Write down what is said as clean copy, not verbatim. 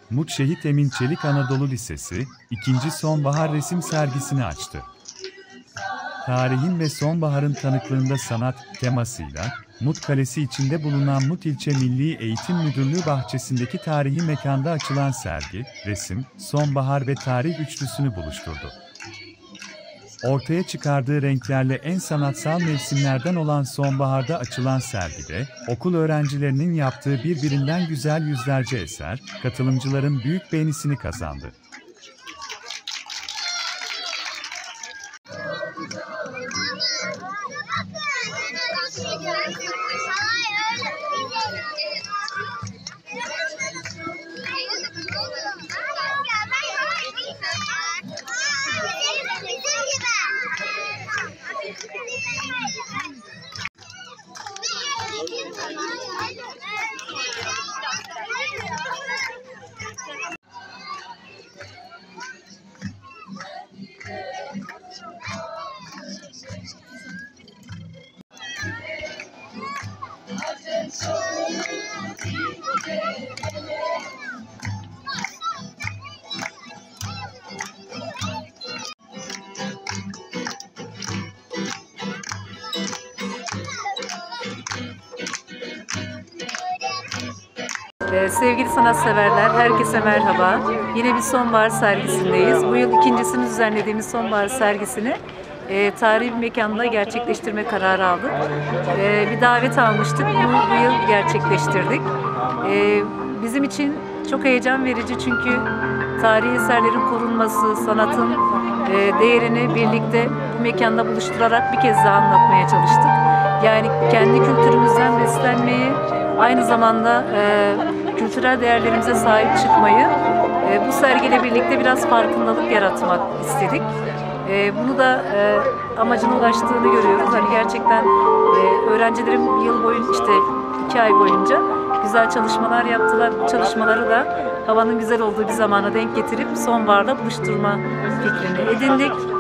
Mut Şehit Emin Çelik Anadolu Lisesi, ikinci sonbahar resim sergisini açtı. Tarihin ve sonbaharın tanıklığında sanat temasıyla, Mut Kalesi içinde bulunan Mut İlçe Milli Eğitim Müdürlüğü bahçesindeki tarihi mekanda açılan sergi, resim, sonbahar ve tarih üçlüsünü buluşturdu. Ortaya çıkardığı renklerle en sanatsal mevsimlerden olan sonbaharda açılan sergide, okul öğrencilerinin yaptığı birbirinden güzel yüzlerce eser, katılımcıların büyük beğenisini kazandı. Sevgili sanatseverler, herkese merhaba. Yine bir sonbahar sergisindeyiz. Bu yıl ikincisini düzenlediğimiz sonbahar sergisini tarihi bir mekanda gerçekleştirme kararı aldık. Bir davet almıştık, bunu bu yıl gerçekleştirdik. Bizim için çok heyecan verici çünkü tarihi eserlerin korunması, sanatın değerini birlikte bu mekanda buluşturarak bir kez daha anlatmaya çalıştık. Yani kendi kültürümüzden beslenmeyi, aynı zamanda kültürel değerlerimize sahip çıkmayı bu sergiyle birlikte biraz farkındalık yaratmak istedik. Bunu da amacına ulaştığını görüyoruz. Hani gerçekten öğrencilerim yıl boyunca, işte 2 ay boyunca güzel çalışmalar yaptılar. Bu çalışmaları da havanın güzel olduğu bir zamana denk getirip sonbaharda buluşturma fikrini edindik.